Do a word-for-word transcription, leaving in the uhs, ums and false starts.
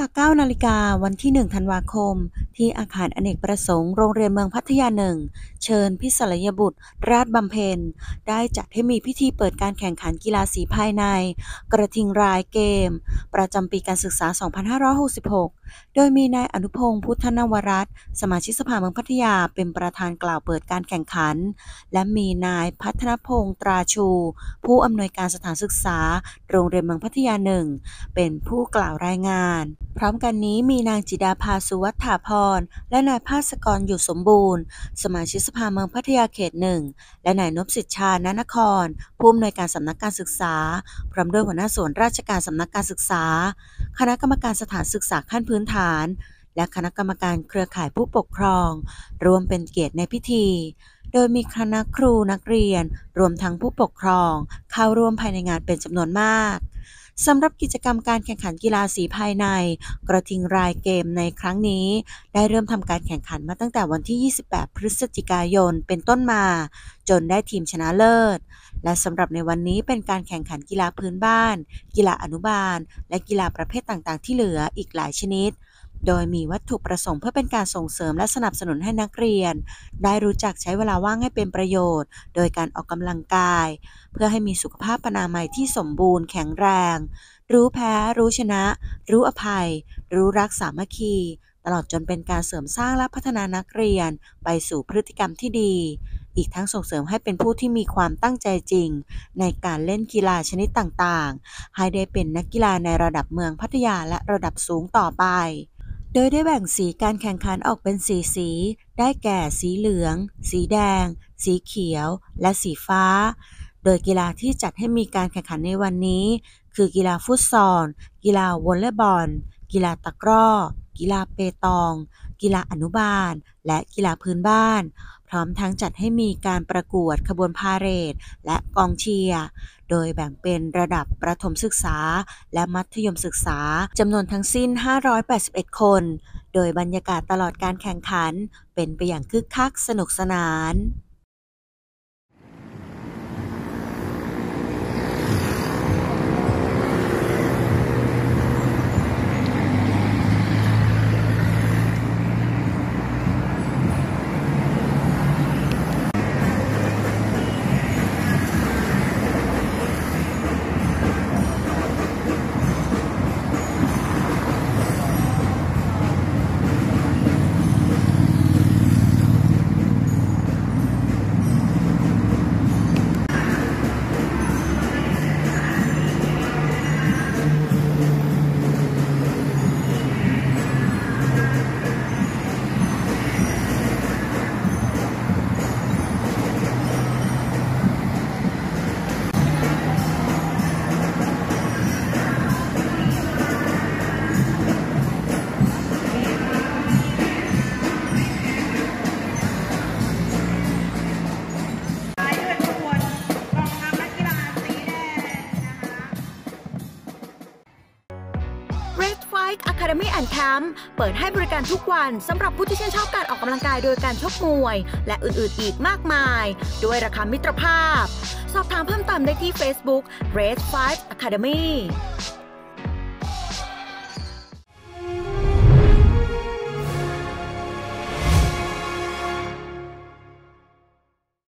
เก้านาฬิกาวันที่หนึ่งธันวาคมที่อาคารอเนกประสงค์โรงเรียนเมืองพัทยาหนึ่งเชิญพิศลัยบุตรราชบำเพ็ญได้จัดให้มีพิธีเปิดการแข่งขันกีฬาสีภายในกระทิงรายเกมประจำปีการศึกษา สองพันห้าร้อยหกสิบหก โดยมีนายอนุพงษ์พุทธนวรัตน์สมาชิกสภาเมืองพัทยาเป็นประธานกล่าวเปิดการแข่งขันและมีนายพัฒนพงษ์ตราชูผู้อำนวยการสถานศึกษาโรงเรียนเมืองพัทยาหนึ่งเป็นผู้กล่าวรายงานพร้อมกันนี้มีนางจิดาภาสุวัฒถาพรและนายภาสกรอยู่สมบูรณ์สมาชิกสภาเมืองพัทยาเขตหนึ่งและนายนพสิทธิ์ชาญนครผู้อำนวยการสำนักการศึกษาพร้อมด้วยหัวหน้าส่วนราชการสำนักการศึกษาคณะกรรมการสถานศึกษาขั้นพื้นฐานและคณะกรรมการเครือข่ายผู้ปกครองรวมเป็นเกียรติในพิธีโดยมีคณะครูนักเรียนรวมทั้งผู้ปกครองเข้าร่วมภายในงานเป็นจำนวนมากสำหรับกิจกรรมการแข่งขันกีฬาสีภายในกระทิงรายเกมในครั้งนี้ได้เริ่มทำการแข่งขันมาตั้งแต่วันที่ยี่สิบแปดพฤศจิกายนเป็นต้นมาจนได้ทีมชนะเลิศและสำหรับในวันนี้เป็นการแข่งขันกีฬาพื้นบ้านกีฬาอนุบาลและกีฬาประเภทต่างๆที่เหลืออีกหลายชนิดโดยมีวัตถุประสงค์เพื่อเป็นการส่งเสริมและสนับสนุนให้นักเรียนได้รู้จักใช้เวลาว่างให้เป็นประโยชน์โดยการออกกำลังกายเพื่อให้มีสุขภาพอนามัยที่สมบูรณ์แข็งแรงรู้แพ้รู้ชนะรู้อภัยรู้รักสามัคคีตลอดจนเป็นการเสริมสร้างและพัฒนานักเรียนไปสู่พฤติกรรมที่ดีอีกทั้งส่งเสริมให้เป็นผู้ที่มีความตั้งใจจริงในการเล่นกีฬาชนิดต่างๆให้ได้เป็นนักกีฬาในระดับเมืองพัทยาและระดับสูงต่อไปโดยได้แบ่งสีการแข่งขันออกเป็นสีสีได้แก่สีเหลืองสีแดงสีเขียวและสีฟ้าโดยกีฬาที่จัดให้มีการแข่งขันในวันนี้คือกีฬาฟุตซอลกีฬาวอลเลย์บอลกีฬาตะกร้อกีฬาเปตองกีฬาอนุบาลและกีฬาพื้นบ้านพร้อมทั้งจัดให้มีการประกวดขบวนพาเหรดและกองเชียร์โดยแบ่งเป็นระดับประถมศึกษาและมัธยมศึกษาจำนวนทั้งสิ้นห้าร้อยแปดสิบเอ็ดคนโดยบรรยากาศตลอดการแข่งขันเป็นไปอย่างคึกคักสนุกสนาน Red Fight Academy and Camp เปิดให้บริการทุกวันสำหรับผู้ที่ชื่นชอบการออกกำลังกายโดยการชกมวยและอื่นๆอีกมากมายด้วยราคามิตรภาพสอบถามเพิ่มเติมได้ที่ Facebook Red Fight Academy